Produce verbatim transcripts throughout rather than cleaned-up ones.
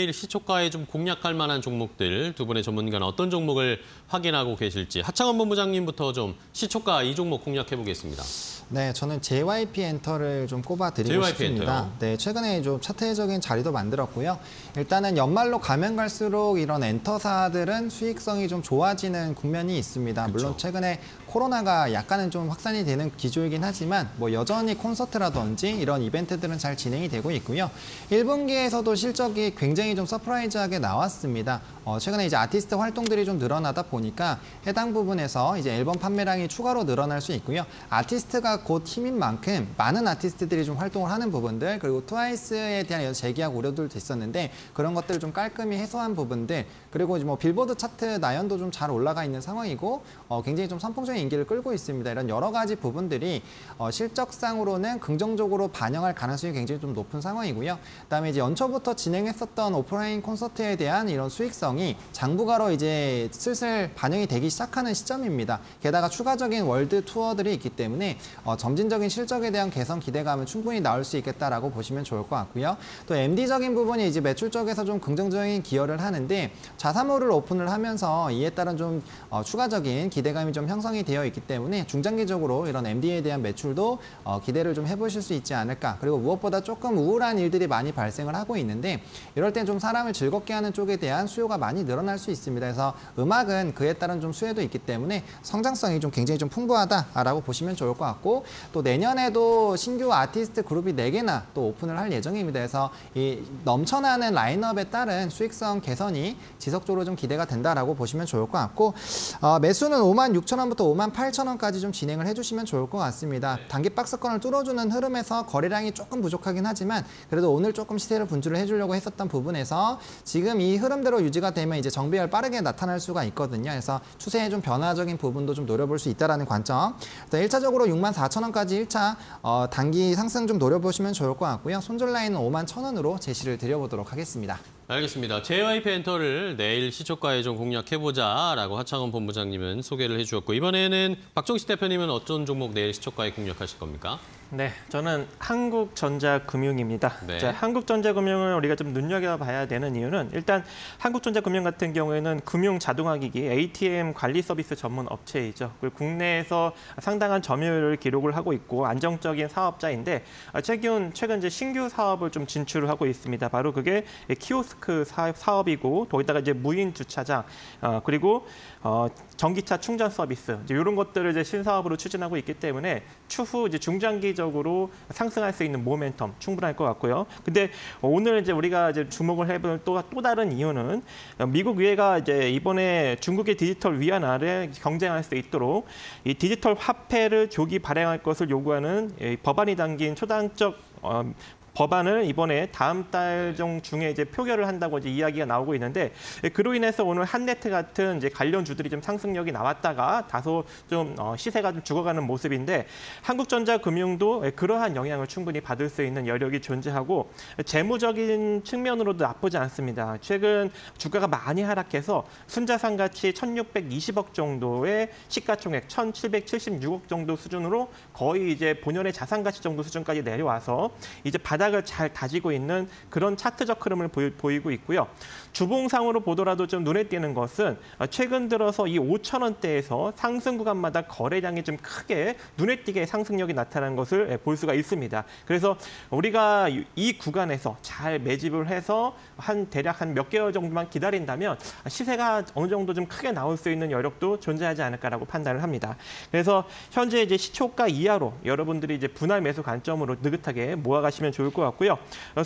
내일 시초가에 좀 공략할 만한 종목들 두 분의 전문가는 어떤 종목을 확인하고 계실지 하창원 본부장님부터 좀 시초가 이 종목 공략해 보겠습니다. 네, 저는 제이와이피엔터를 좀 꼽아드리고 제이와이피 싶습니다. 엔터요? 네, 최근에 좀 차트적인 자리도 만들었고요. 일단은 연말로 가면 갈수록 이런 엔터사들은 수익성이 좀 좋아지는 국면이 있습니다. 그쵸. 물론 최근에 코로나가 약간은 좀 확산이 되는 기조이긴 하지만 뭐 여전히 콘서트라든지 이런 이벤트들은 잘 진행이 되고 있고요. 일 분기에서도 실적이 굉장히 좀 서프라이즈하게 나왔습니다. 어, 최근에 이제 아티스트 활동들이 좀 늘어나다 보니까 해당 부분에서 이제 앨범 판매량이 추가로 늘어날 수 있고요. 아티스트가 곧 힘인 만큼 많은 아티스트들이 좀 활동을 하는 부분들, 그리고 트와이스에 대한 재계약 우려들도 있었는데 그런 것들을 좀 깔끔히 해소한 부분들, 그리고 뭐 빌보드 차트 나연도 좀 잘 올라가 있는 상황이고 어, 굉장히 좀 선풍적인 인기를 끌고 있습니다. 이런 여러 가지 부분들이 어, 실적상으로는 긍정적으로 반영할 가능성이 굉장히 좀 높은 상황이고요. 그다음에 이제 연초부터 진행했었던 오프라인 콘서트에 대한 이런 수익성이 장부가로 이제 슬슬 반영이 되기 시작하는 시점입니다. 게다가 추가적인 월드 투어들이 있기 때문에 어, 점진적인 실적에 대한 개선 기대감은 충분히 나올 수 있겠다라고 보시면 좋을 것 같고요. 또 엠디적인 부분이 이제 매출 쪽에서 좀 긍정적인 기여를 하는데 자사몰을 오픈을 하면서 이에 따른 좀 어, 추가적인 기대감이 좀 형성이 되어 있기 때문에 중장기적으로 이런 엠디에 대한 매출도 어, 기대를 좀 해보실 수 있지 않을까. 그리고 무엇보다 조금 우울한 일들이 많이 발생을 하고 있는데 이럴 땐 좀 사람을 즐겁게 하는 쪽에 대한 수요가 많이 늘어날 수 있습니다. 그래서 음악은 그에 따른 좀 수혜도 있기 때문에 성장성이 좀 굉장히 좀 풍부하다라고 보시면 좋을 것 같고 또 내년에도 신규 아티스트 그룹이 네 개나 또 오픈을 할 예정입니다. 그래서 이 넘쳐나는 라인업에 따른 수익성 개선이 지속적으로 좀 기대가 된다라고 보시면 좋을 것 같고 어, 매수는 오만 육천 원부터 오만 팔천 원까지 좀 진행을 해주시면 좋을 것 같습니다. 단기 박스권을 뚫어주는 흐름에서 거래량이 조금 부족하긴 하지만 그래도 오늘 조금 시세를 분출을 해주려고 했었던 부분에서 지금 이 흐름대로 유지가 되면 이제 정비열 빠르게 나타날 수가 있거든요. 그래서 추세의 좀 변화적인 부분도 좀 노려볼 수 있다는 관점. 일 차적으로 육만 사천 원까지 일 차 어, 단기 상승 좀 노려보시면 좋을 것 같고요. 손절 라인은 오만 천 원으로 제시를 드려보도록 하겠습니다. 알겠습니다. 제이와이피 엔터를 내일 시초가에 좀 공략해보자라고 하창원 본부장님은 소개를 해주었고 이번에는 박종식 대표님은 어떤 종목 내일 시초가에 공략하실 겁니까? 네, 저는 한국전자금융입니다. 네. 자, 한국전자금융을 우리가 좀 눈여겨봐야 되는 이유는 일단 한국전자금융 같은 경우에는 금융 자동화기기 에이티엠 관리 서비스 전문 업체이죠. 그리고 국내에서 상당한 점유율을 기록을 하고 있고 안정적인 사업자인데 최근 최근 이제 신규 사업을 좀 진출을 하고 있습니다. 바로 그게 키오스크 사업이고 거기다가 이제 무인 주차장 어, 그리고 어, 전기차 충전 서비스 이제 이런 것들을 이제 신사업으로 추진하고 있기 때문에 추후 이제 중장기적으로 상승할 수 있는 모멘텀 충분할 것 같고요. 근데 오늘 이제 우리가 이제 주목을 해볼 또, 또 다른 이유는 미국 의회가 이제 이번에 중국의 디지털 위안화를 경쟁할 수 있도록 이 디지털 화폐를 조기 발행할 것을 요구하는 법안이 담긴 초당적 어, 법안을 이번에 다음 달 중에 이제 표결을 한다고 이제 이야기가 나오고 있는데 그로 인해서 오늘 한네트 같은 이제 관련주들이 좀 상승력이 나왔다가 다소 좀 시세가 좀 죽어가는 모습인데 한국전자금융도 그러한 영향을 충분히 받을 수 있는 여력이 존재하고 재무적인 측면으로도 나쁘지 않습니다. 최근 주가가 많이 하락해서 순자산 가치 천육백이십억 정도의 시가총액 천칠백칠십육억 정도 수준으로 거의 이제 본연의 자산 가치 정도 수준까지 내려와서 이제 바닥 을 잘 다지고 있는 그런 차트적 흐름을 보이고 있고요. 주봉상으로 보더라도 좀 눈에 띄는 것은 최근 들어서 이 오천 원대에서 상승 구간마다 거래량이 좀 크게 눈에 띄게 상승력이 나타나는 것을 볼 수가 있습니다. 그래서 우리가 이 구간에서 잘 매집을 해서 한 대략 한 몇 개월 정도만 기다린다면 시세가 어느 정도 좀 크게 나올 수 있는 여력도 존재하지 않을까라고 판단을 합니다. 그래서 현재 이제 시초가 이하로 여러분들이 이제 분할 매수 관점으로 느긋하게 모아가시면 좋을 것 같고요.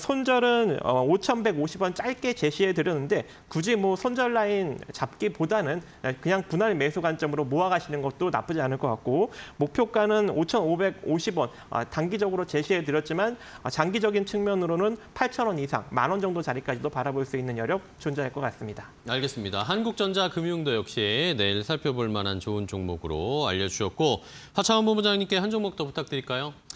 손절은 오천백오십 원 짧게 제시해 드렸는데 굳이 뭐 손절 라인 잡기보다는 그냥 분할 매수 관점으로 모아가시는 것도 나쁘지 않을 것 같고 목표가는 오천오백오십 원 단기적으로 제시해 드렸지만 장기적인 측면으로는 팔천 원 이상, 만 원 정도 자리까지도 바라볼 수 있는 여력 존재할 것 같습니다. 알겠습니다. 한국전자금융도 역시 내일 살펴볼 만한 좋은 종목으로 알려주셨고 하창원 본부장님께 한 종목 더 부탁드릴까요?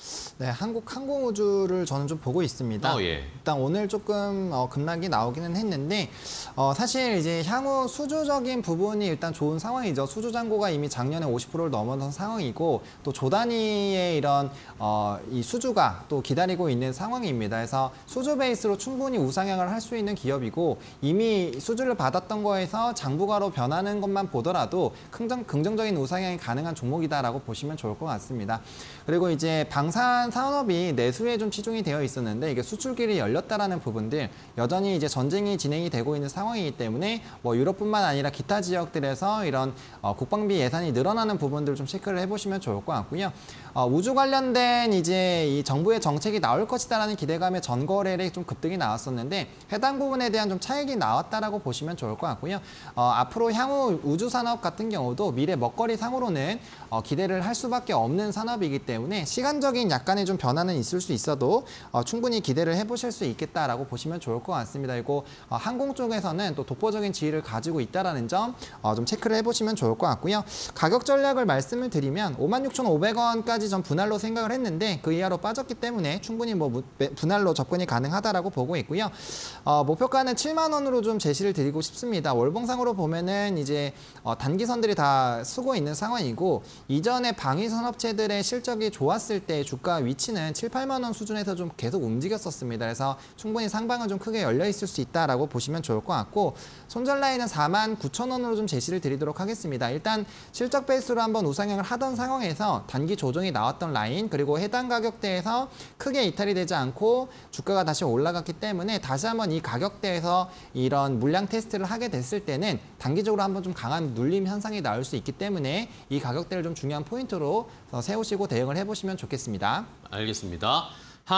네, 한국 항공우주를 저는 좀 보고 있습니다. 어, 예. 일단 오늘 조금 어, 급락이 나오기는 했는데 어, 사실 이제 향후 수주적인 부분이 일단 좋은 상황이죠. 수주 잔고가 이미 작년에 오십 퍼센트를 넘어선 상황이고 또 조 단위의 이런 어, 이 수주가 또 기다리고 있는 상황입니다. 그래서 수주 베이스로 충분히 우상향을 할 수 있는 기업이고 이미 수주를 받았던 거에서 장부가로 변하는 것만 보더라도 긍정, 긍정적인 우상향이 가능한 종목이다라고 보시면 좋을 것 같습니다. 그리고 이제 방산 산업이 내수에 좀 치중이 되어 있었는데 이게 수출길이 열렸다라는 부분들 여전히 이제 전쟁이 진행이 되고 있는 상황이기 때문에 뭐 유럽뿐만 아니라 기타 지역들에서 이런 어, 국방비 예산이 늘어나는 부분들을 좀 체크를 해보시면 좋을 것 같고요. 어, 우주 관련된 이제 이 정부의 정책이 나올 것이다라는 기대감에 전거래액이 좀 급등이 나왔었는데 해당 부분에 대한 좀 차익이 나왔다라고 보시면 좋을 것 같고요. 어, 앞으로 향후 우주 산업 같은 경우도 미래 먹거리 상으로는 어, 기대를 할 수밖에 없는 산업이기 때문에 시간적인 약간의 좀 변화는 있을 수 있어도 어, 충분히 기대를 해보실 수 있겠다라고 보시면 좋을 것 같습니다. 그리고 어, 항공 쪽에서는 또 독보적인 지위를 가지고 있다라는 점 어, 좀 체크를 해보시면 좋을 것 같고요. 가격 전략을 말씀을 드리면 오만 육천오백 원까지 전 분할로 생각을 했는데 그 이하로 빠졌기 때문에 충분히 뭐 분할로 접근이 가능하다라고 보고 있고요. 어, 목표가는 칠만 원으로 좀 제시를 드리고 싶습니다. 월봉상으로 보면은 이제 어, 단기선들이 다 쓰고 있는 상황이고 이전에 방위선 업체들의 실적이 좋았을 때 주가 위치는 칠, 팔만 원 수준에서 좀 계속 움직였었습니다. 그래서 충분히 상방은 좀 크게 열려 있을 수 있다라고 보시면 좋을 것 같고 손절 라인은 사만 구천 원으로 좀 제시를 드리도록 하겠습니다. 일단 실적 베이스로 한번 우상향을 하던 상황에서 단기 조정이 나왔던 라인 그리고 해당 가격대에서 크게 이탈이 되지 않고 주가가 다시 올라갔기 때문에 다시 한번 이 가격대에서 이런 물량 테스트를 하게 됐을 때는 단기적으로 한번 좀 강한 눌림 현상이 나올 수 있기 때문에 이 가격대를 좀 중요한 포인트로 세우시고 대응을 해보시면 좋겠습니다. 알겠습니다.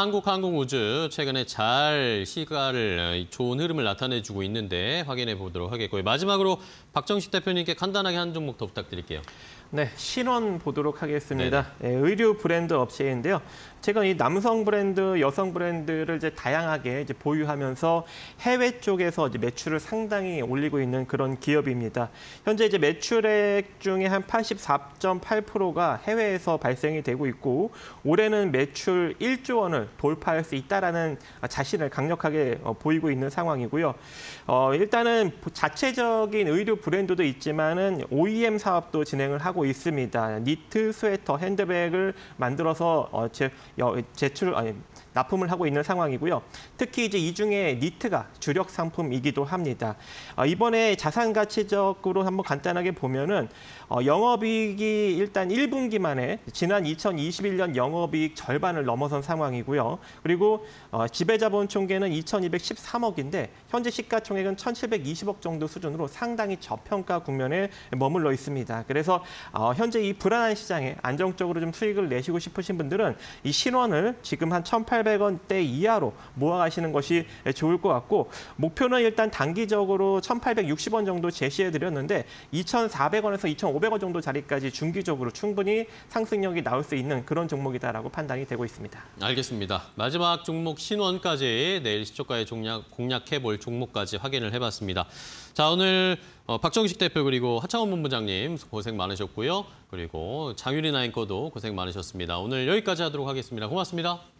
한국항공우주 최근에 잘 시가를 좋은 흐름을 나타내주고 있는데 확인해 보도록 하겠고요. 마지막으로 박정식 대표님께 간단하게 한 종목 더 부탁드릴게요. 네, 신원 보도록 하겠습니다. 네, 의류 브랜드 업체인데요. 제가 이 남성 브랜드, 여성 브랜드를 이제 다양하게 이제 보유하면서 해외 쪽에서 이제 매출을 상당히 올리고 있는 그런 기업입니다. 현재 이제 매출액 중에 한 팔십사 점 팔 퍼센트가 해외에서 발생이 되고 있고 올해는 매출 일조 원을 돌파할 수 있다라는 자신을 강력하게 보이고 있는 상황이고요. 어, 일단은 자체적인 의류 브랜드도 있지만은 오이엠 사업도 진행을 하고 있습니다. 니트, 스웨터, 핸드백을 만들어서 어, 제, 제출 아니 납품을 하고 있는 상황이고요. 특히 이제 이 중에 니트가 주력 상품이기도 합니다. 어, 이번에 자산 가치적으로 한번 간단하게 보면은 어, 영업이익이 일단 일 분기 만에 지난 이천이십일 년 영업이익 절반을 넘어선 상황이고요. 그리고 어, 지배자본 총계는 이천이백십삼억인데 현재 시가총액은 천칠백이십억 정도 수준으로 상당히 저평가 국면에 머물러 있습니다. 그래서 어, 현재 이 불안한 시장에 안정적으로 좀 수익을 내시고 싶으신 분들은 이 신원을 지금 한 천팔백 원대 이하로 모아가시는 것이 좋을 것 같고 목표는 일단 단기적으로 천팔백육십 원 정도 제시해드렸는데 이천사백 원에서 이천오백 원 정도 자리까지 중기적으로 충분히 상승력이 나올 수 있는 그런 종목이다라고 판단이 되고 있습니다. 알겠습니다. 마지막 종목 신원까지 내일 시초가에 공략, 공략해볼 종목까지 확인을 해봤습니다. 자, 오늘 어, 박정식 대표 그리고 하창원 본부장님 고생 많으셨고요. 그리고 장유리 나인거도 고생 많으셨습니다. 오늘 여기까지 하도록 하겠습니다. 고맙습니다.